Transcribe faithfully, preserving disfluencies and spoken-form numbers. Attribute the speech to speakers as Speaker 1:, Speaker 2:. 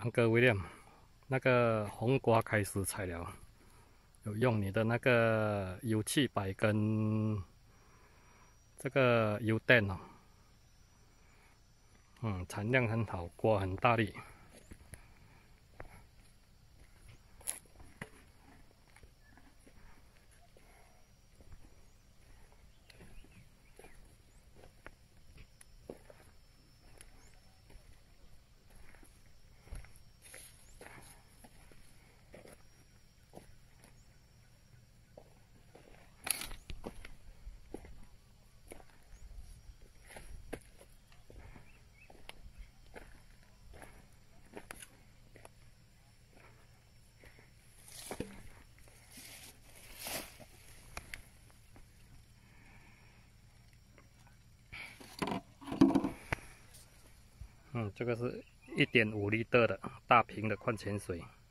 Speaker 1: 安哥威廉，那个红瓜开始采了，有用你的那个油气摆跟这个油垫哦，嗯，产量很好，刮很大力。嗯，这个是一点五 L的大瓶的矿泉水。